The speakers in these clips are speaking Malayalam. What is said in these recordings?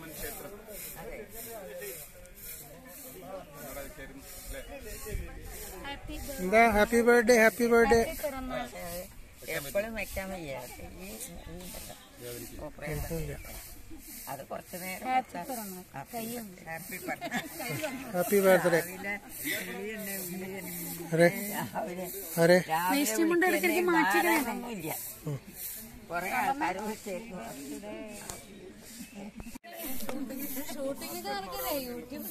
ക്ഷേത്രം എന്താ ഹാപ്പി ബർത്ത്ഡേ ഹാപ്പി ബർത്ത്ഡേ എപ്പോഴും വെക്കാൻ വയ്യ അത് കുറച്ചു നേരം ഹാപ്പി ബർത്ത്ഡേ അരെ ഒന്നുമില്ല കൊറേ ആൾക്കാർ വിളിച്ചേക്കും ഷൂട്ടിംഗ് കാണിക്കല്ലേ യൂട്യൂബ്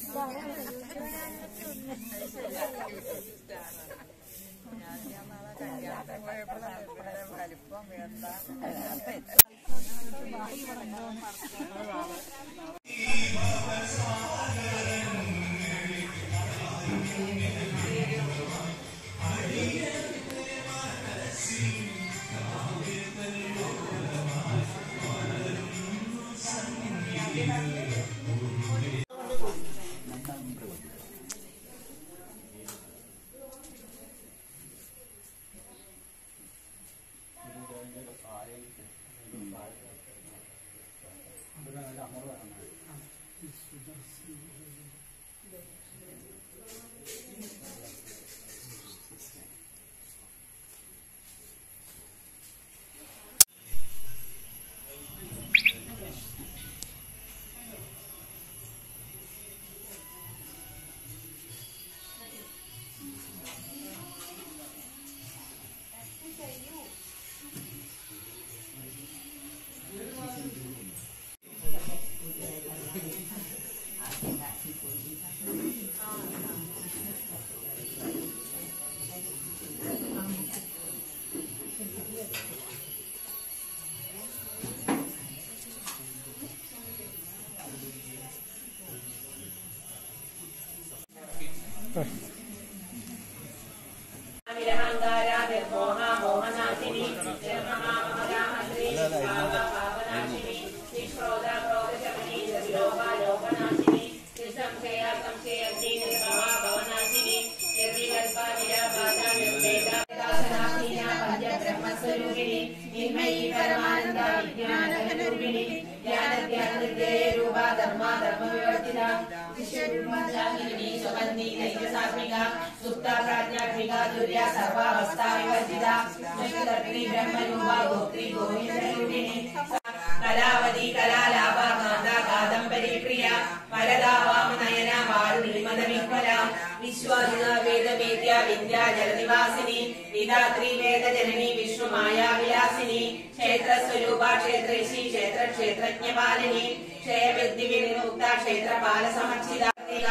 വലിപ്പം എന്താ കലാവതി കലാലാഭ കാന്ത കാദംബരി പ്രിയ പരദാവാമ നയന വാരുണിമത വിഹ്വല വിശ്വാസിന വേദവേദ്യ വിദ്യാ ജലനിവാസിനി വിധാത്രി വേദജനനി വിഷ്ണുമായാ വിലാസിനി ക്ഷേത്രസ്വരൂപ ക്ഷേത്രേശി ക്ഷേത്ര ക്ഷേത്രജ്ഞപാലിനി ക്ഷയവിദ്ധി വിമുക്ത ക്ഷേത്രപാല സമർച്ചിത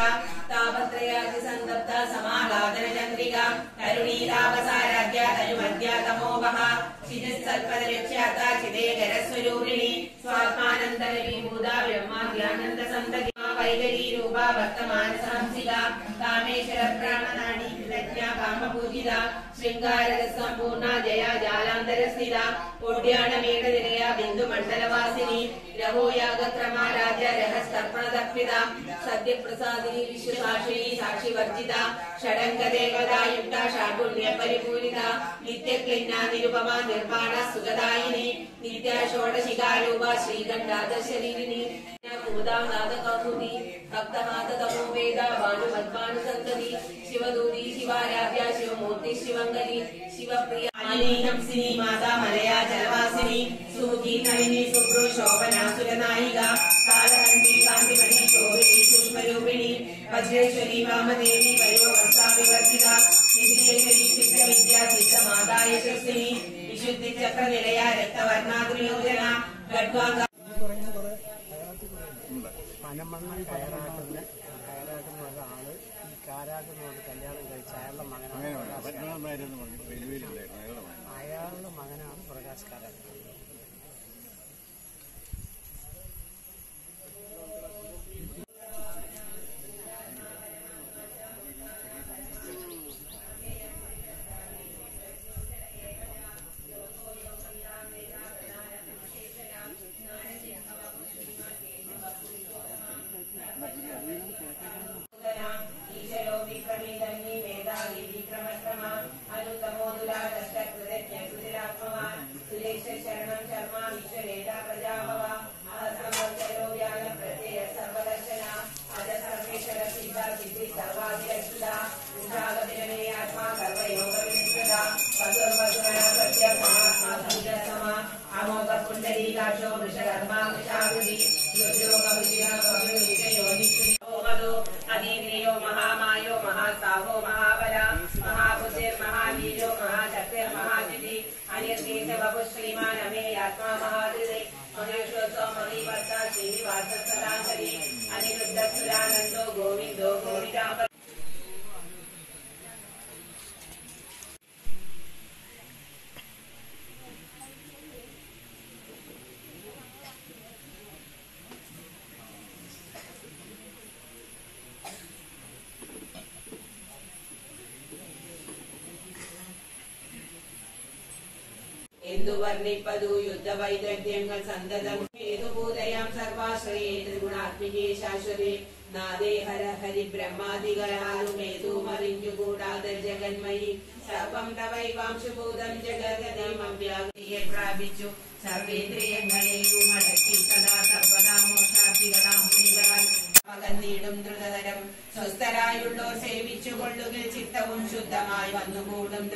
താപത്രയാതി സന്തപ്ത സമാലാദന ചന്ദ്രിക കരുണീലാഭസാരാധ്യ തരുമധ്യ തമോവഹ ചിരസൽപദലക്ഷ്യാത ചിദേകരസ്വരൂപിണി സ്വാത്മാനന്ദന വിഭൂത ബ്രഹ്മാദ്യാനന്ദ സന്തതി വൈകരീ രൂപ വർത്തമാന സംസിക കാമേശ്വര പ്രാണനാടി വിദഗ്ധ കാമപൂജിത ശൃംഗാരക സമ്പൂർണ ജയ ജാലാന്തര സ്ഥിത ഒഡ്യാണ മേഘനിലയ ബിന്ദു മണ്ഡലവാസിനി രഹോയാഗക്രമാരാധ്യ രഹസ്തർപ്പണ ദക്ഷിത സത്യപ്രസാദിനി വിശ്വസാക്ഷിണി സാക്ഷി വർജിത ഷഡംഗ ദേവതായുക്ത ഷാഢുണ്യ പരിപൂരിത നിത്യക്ലിന്ന നിരുപമ നിർവാണ സുഖദായിനി നിത്യ ഷോഡശികാരൂപ ശ്രീകണ്ഠാദശരീരിണി ഭൂതാനാഥകൗമുദി ഭക്തമാത തമോ വേദ ഭാനുമദ്ഭാനു സന്തതി ശിവദൂതി ശിവാരാധ്യ ശിവമൂർത്തി ശിവങ്കരി ശിവപ്രിയ ഹംസിനി മാതാ മലയാ ജലവാസിനി സുമുഖി നളിനി സുബ്രു ശോഭന സുരനായിക കാലഹന്തി കാന്തിമണി ശോഭിനി പുഷ്പരൂപിണി വജ്രേശ്വരി വാമദേവി വയോവസ്ഥാവിവർജിത നിധിലേശ്വരി ചിത്രവിദ്യ സിദ്ധമാതാ യശസ്വിനി വിശുദ്ധി ചക്രനിലയ രക്തവർണാദ്രിയോജന ഗഡ്വാങ്ക പനമണ്ണം കയറാക്കുന്ന ഒരാള് ഈ കാരാകുന്നോട് കല്യാണം കഴിച്ച അയാളുടെ മകനാണ് അയാളുടെ മകനാണ് പ്രകാശ് കാരാട്ട്. സുരേഷ എന്തു വർണ്ണിപ്പതു യുദ്ധവൈദഗ്ധ്യങ്ങൾ സന്തതം ഹേതുഭൂതയാം സർവാശ്രയേ ത്രിഗുണാത്മികേ ശാശ്വതേ നാദേ ഹര ഹരി ബ്രഹ്മാദികളാലുമേതുമറിഞ്ഞുകൂടാതെ ജഗന്മയി സർവം തവൈവാംശുഭൂതം ജഗതീമവ്യാകൃതിയെ പ്രാപിച്ചു സർവേന്ദ്രിയങ്ങളെയും അടക്കി സദാ സർവദാ മോക്ഷാർത്ഥികളാം മുനികളാൽ മകന്നീടും ദ്രുതതരം സ്വസ്ഥരായുള്ളോർ സേവിച്ചുകൊള്ളുകിൽ ചിത്തവും ശുദ്ധമായി വന്നുകൂടും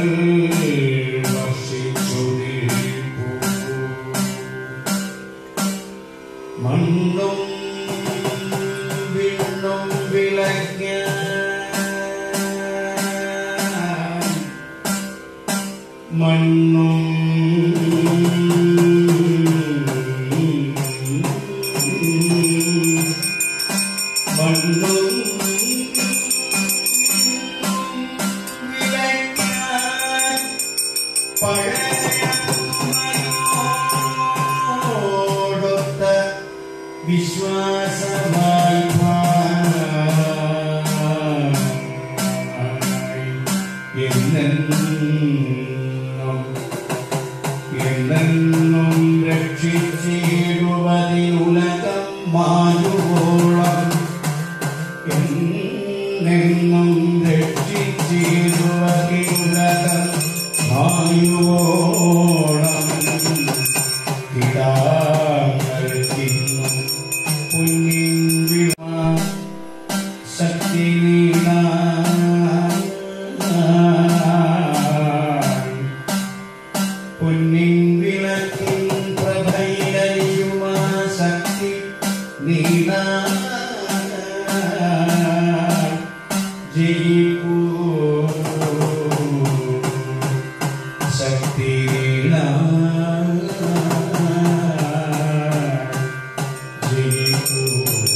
വർഷിച്ചു നിൽപ്പൂ മണ്ണും വിണ്ണും വിളയ്ക്കാൻ മണ്ണും മണ്ണും വിളയ്ക്കാൻ പഴയോടൊത്ത വിശ്വാസമായി എന്നെന്നും രക്ഷിച്ചിടുവതി ഉലകം മായുവോളം എന്നെന്നും രക്ഷിച്ചിടുവതി ഉലകം മായുവോളം കിടാങ്ങൾക്കിന്നും പൊന്നിൻ വിള ശക്തി പൊന്നിൻ വിളക്കിൻ പ്രഭയിലയുമാ ശക്തി നീള ജയിപ്പൂ ശക്തി നീള ജയിപ്പൂ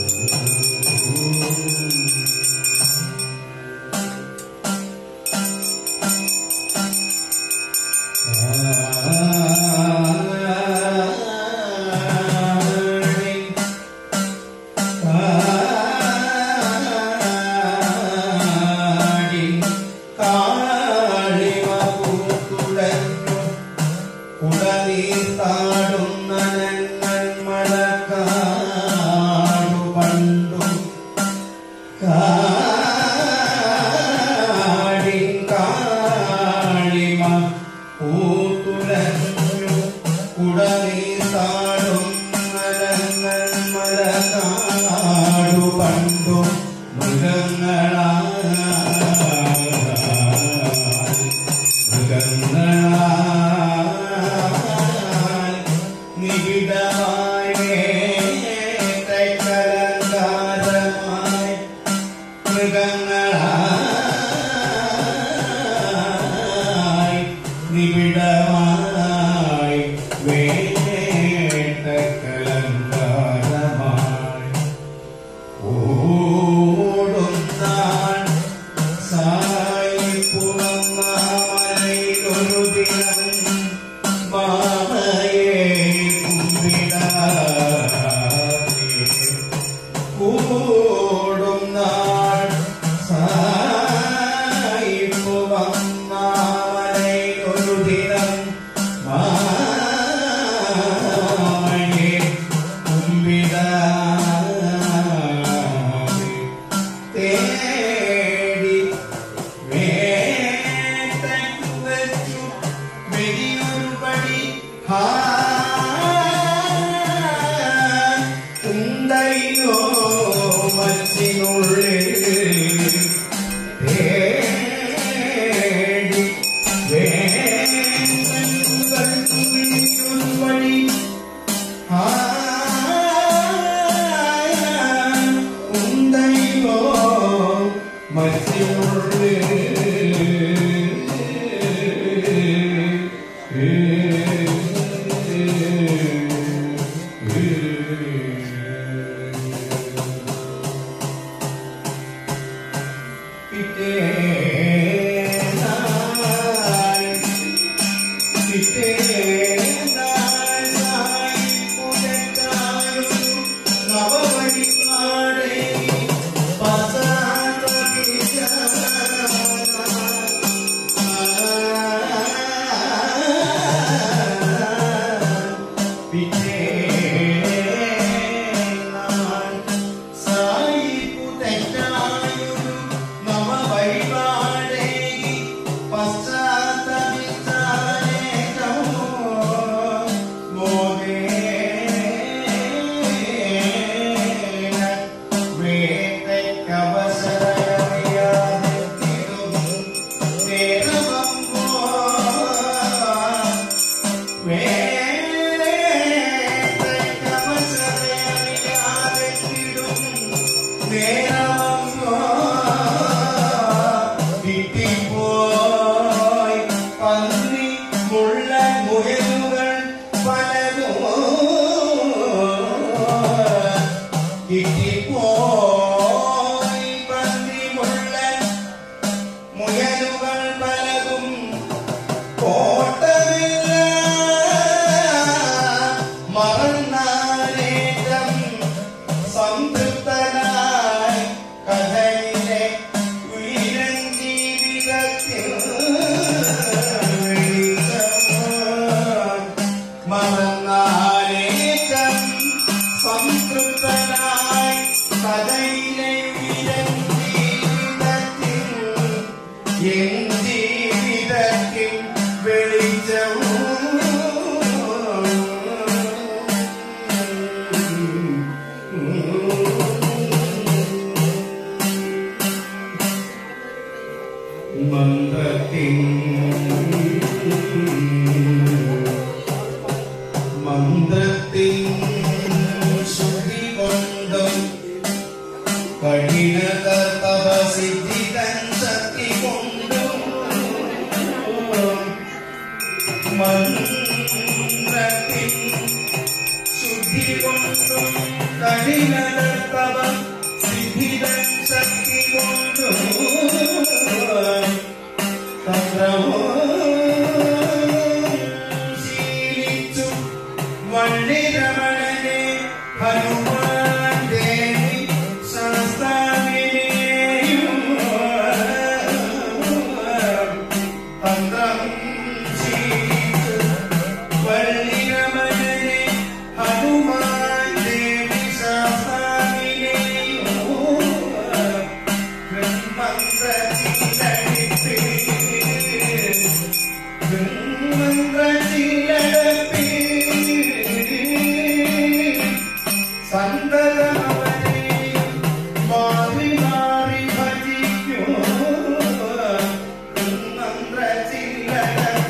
നിബിഡമായി വേട്ടക്കലങ്കാരമായി ഓടുന്നാൻ സായിപ്പുറന്നാമലയിലൊരു ദിനം മാമയെ കുമ്പിടാതെ ഓടുന്നാൻ സായിപ്പുറന്നാമലയിലൊരു ദിനം മാമയെ കുമ്പിടാതെ തേടി വേട്ടയ്ക്കു വെച്ചു വെടിയൊരു പടി ഉണ്ടയോ മച്ചിനുള്ളിൽ തേടി വേട്ടയ്ക്കു വെടിയൊരു പടി ഉണ്ടയോ മച്ചിനുള്ളിൽ ഓട്ടമില്ല മറന്നാനേറ്റം സംതൃപ്തനായി കഥയിലെ ഉയരൻ ജീവിതത്തിൽ മറന്നാനേറ്റം സംതൃപ്തനായി കഥയിലെ ഉയരൻ ജീവിതത്തിൽ എൻ ജീവിതത്തിൽ വെളിച്ചവും മന്ത്രത്തിൻ ശുദ്ധി കൊണ്ടും കഠിനത തപസിദ്ധി തൻ ശക്തി കൊണ്ടും മന്ത്രത്തിൻ ശുദ്ധി കൊണ്ടും കഠിനത തപസിദ്ധി തൻ ശക്തി കൊണ്ടും ശീലിച്ചു വള്ളിരമണനെ ഹനുമാൻ ദേവി ശാസ്താവിനെയും തന്ത്രം ശീലിച്ചു വള്ളിരമണനെ ഹനുമാൻ ദേവി ശാസ്താവിനെയും സന്തതമവനെ മാറി മാറി ഭജിക്കൂ മന്ത്രചില്ലട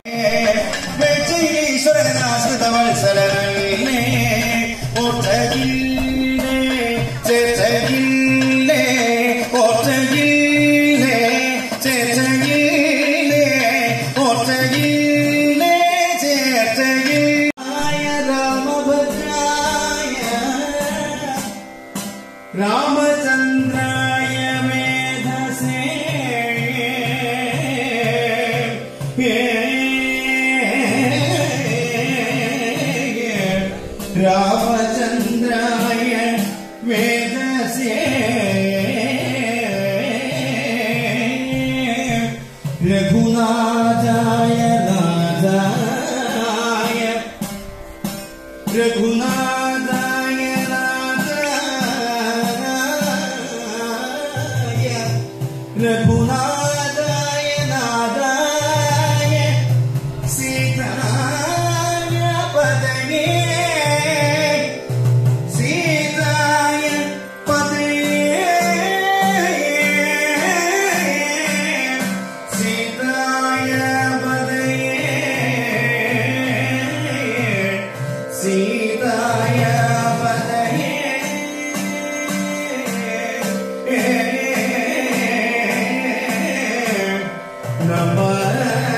ഈശ്വരനാശ്രിതവത്സലനല്ലേ ഓർത്തകില്ലേ ചേർത്തകില്ലേ ഓർത്തകില്ലേ ചേർത്തകില്ലേ ഓർത്തകില്ലേ ചേർത്തകില്ലായ രാമഭദ്രായ രാമചന്ദ്രായ മേധസേ രാമചന്ദ്രായ വേദസേ രഘുനാഥായ നാഥായ രഘുനാഥായ നാഥായ രഘുനാഥായ നാഥായ സീതായ പദയേ സീതായ പദയേ സീതായ പദയേ സീതായ പദയേ നമഃ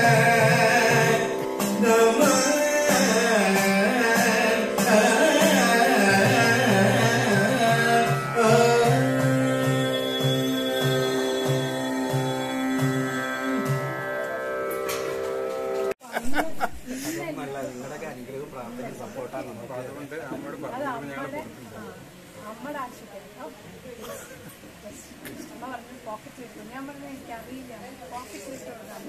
നിങ്ങളുടെയൊക്കെ അനുഗ്രഹവും പ്രാർത്ഥനയും സപ്പോർട്ടാണ് നമുക്ക്. അതുകൊണ്ട് അമ്മയുടെ ആശുപത്രി പറഞ്ഞു പോക്കറ്റ് ഇട്ടു. ഞാൻ പറഞ്ഞു എനിക്കറിയില്ല പോക്കറ്റ് ഇട്ടുകൊടുക്കാൻ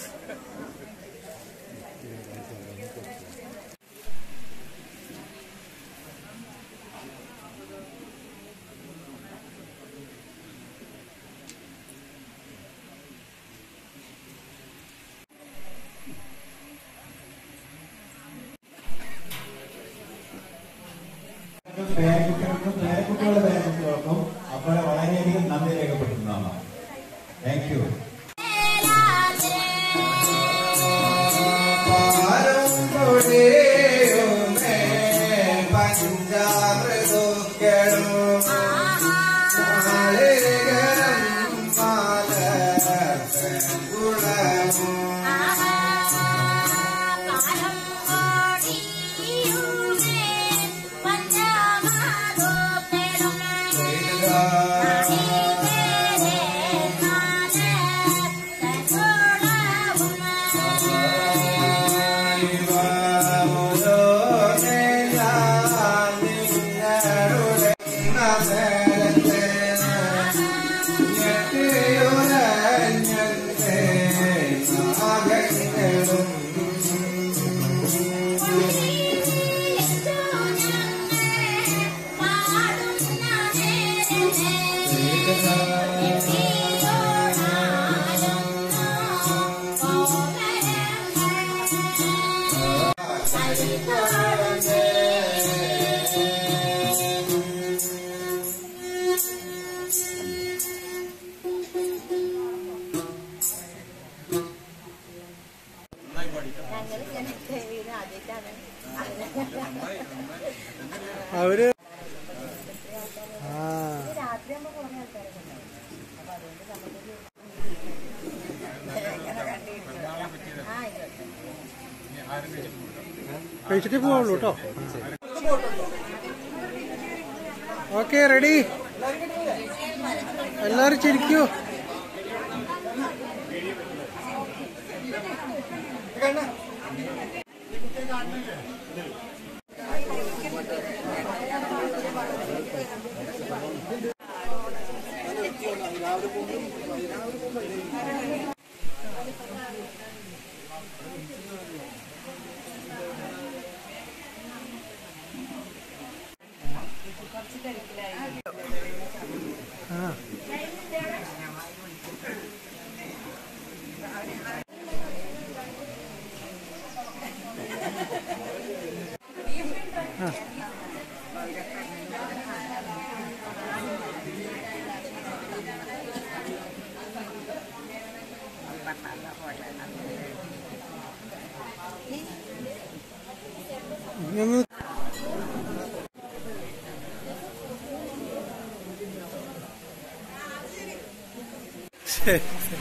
പേരക്കുട്ടികൾക്കും പേരക്കുട്ടികളുടെ പേരക്കുട്ടികൾക്കും അപ്പോൾ വളരെയധികം നന്ദി രേഖപ്പെടുത്തുന്നതാണ്. Thank you. അവര് കഴിച്ചിട്ടേ പോവുള്ളൂ കേട്ടോ. Okay, ready? എല്ലാരും ചിരിക്കൂ. ഇനി ശരി ശരി.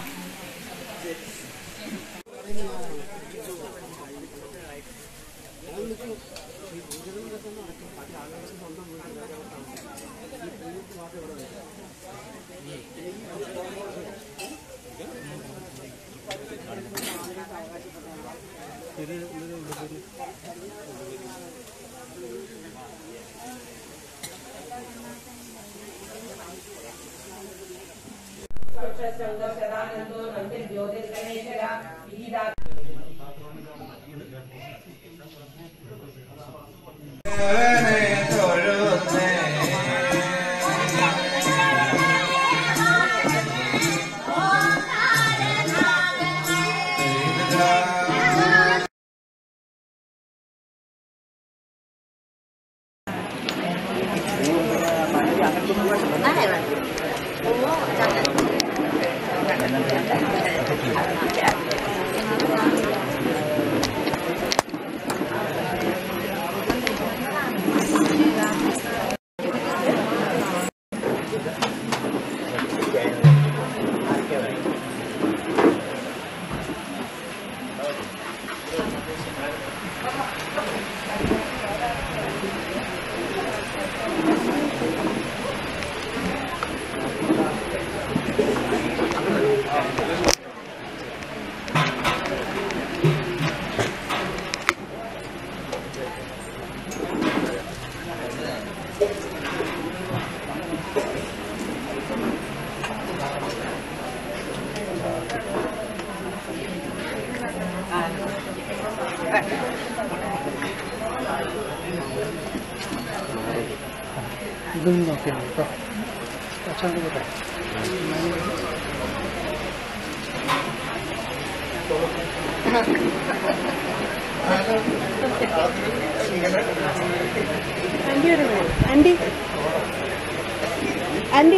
ഇതൊന്നും നോക്കിയാണ് കേട്ടോ. അച്ഛൻ്റെ കേട്ടോ. ആൻറ്റി ആൻറ്റി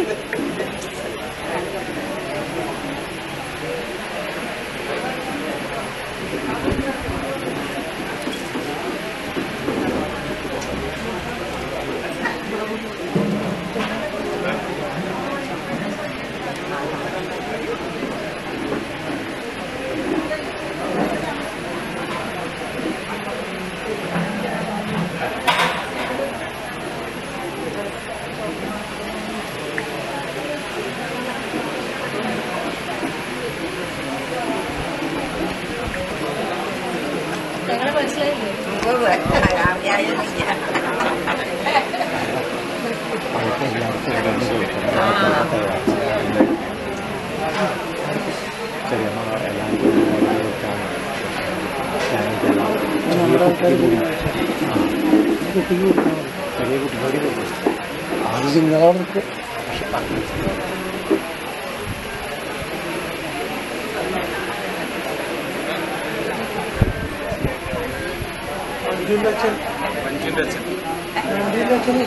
ഞങ്ങളെ മനസ്സിലായില്ലേ? നമ്മുടെ ആൾക്കാർ കുട്ടിക്ക് കൊടുക്കണം. ചെറിയ കുട്ടികളോട് ആദ്യം നിങ്ങളവിടെ മഞ്ജുവിൻ്റെ അച്ഛൻ മഞ്ജുവിൻ്റെ അച്ഛന്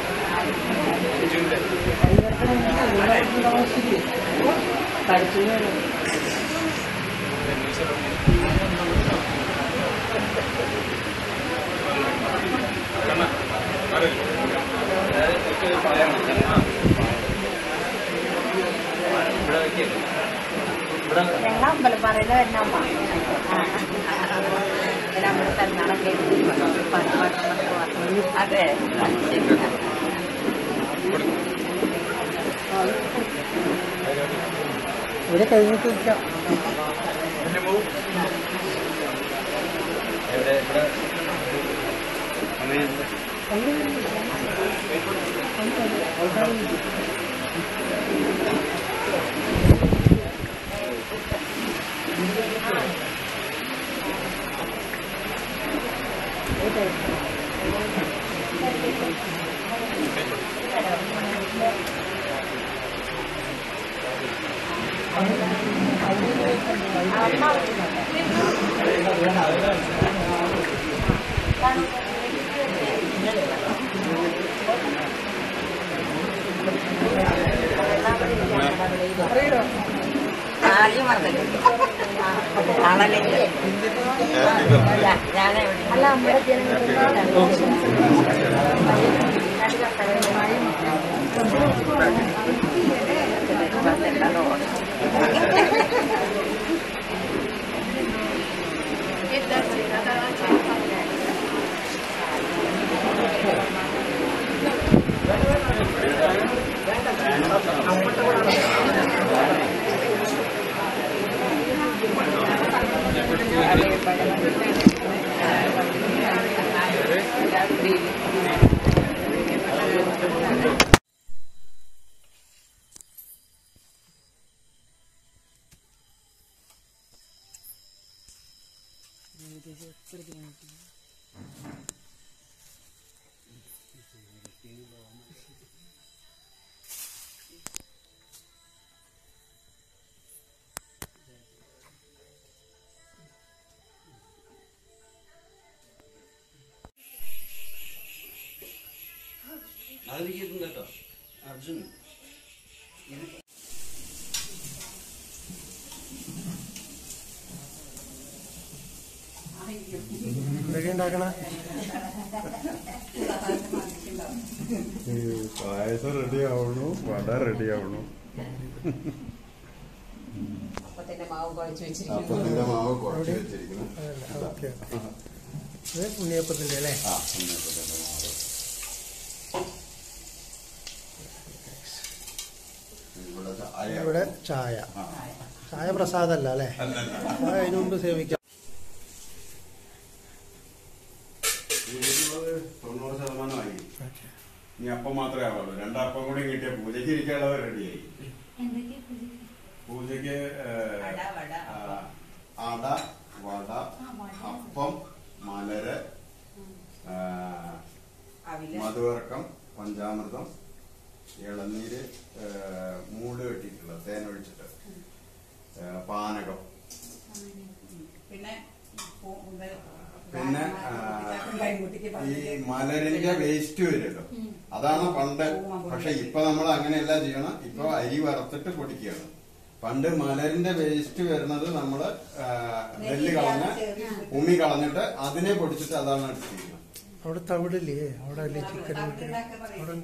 ഞങ്ങൾ അമ്പലപ്പാറയിൽ വരുന്ന അമ്മ നമ്മുടെ പെരുന്നാളൊക്കെ അതെ ഇവിടെ കഴിഞ്ഞിട്ട് നിൽക്കാം. ആദ്യം വന്നിട്ടുണ്ട് ആണല്ലേ അല്ല നമ്മുടെ ജനങ്ങൾക്ക് കേട്ടോ അർജുൻ എന്തൊക്കെ ഉണ്ടാക്കണ പായസം റെഡി ആവണു, വട റെഡി ആവണു. അപ്പത്തിന്റെ മാവ് കുഴച്ച് അപ്പത്തിന്റെ മാവ് കുഴച്ച് വെച്ചിരിക്കുന്നു. ഓക്കെ, ഉണ്ണിയപ്പത്തിന്റെ അല്ലേ? ആ, ഉണ്ണിയപ്പത്തിന്റെ മാവ്. ഇവിടെ ചായ. ചായ പ്രസാദല്ല അല്ലേ? ചായ അതിനു മുമ്പ് സേവിക്കാം. 90% ആയി. ഇനി അപ്പം മാത്രമേ ആവുള്ളൂ. രണ്ടപ്പം കൂടി കിട്ടിയ പൂജയ്ക്ക് ഇരിക്കാനുള്ളത് റെഡിയായി. പൂജയ്ക്ക് അട, വട, അപ്പം, മലര്, മധുവറക്കം, പഞ്ചാമൃതം, ഇളനീര്, മൂട് കെട്ടിയിട്ടുള്ള തേനൊഴിച്ചിട്ട്, പാനകം, പിന്നെ ഈ മലരിന്റെ വേസ്റ്റ് വരുമല്ലോ, അതാണ് പണ്ട്. പക്ഷെ ഇപ്പൊ നമ്മൾ അങ്ങനെയല്ല ചെയ്യണം. ഇപ്പൊ അരി വറുത്തിട്ട് പൊടിക്കുകയാണ്. പണ്ട് മലരിന്റെ വേസ്റ്റ് വരുന്നത് നമ്മള് നെല്ല് കളഞ്ഞ് ഉമ്മി കളഞ്ഞിട്ട് അതിനെ പൊടിച്ചിട്ട് അതാണ് എടുത്തിരിക്കുന്നത്. അവിടെ തവിടില്ലേ? അവിടെ അല്ലേ ചിക്കൻ? അവിടെ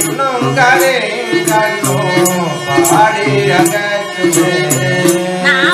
കണ്ണും കരയും കണ്ണു പാടിയ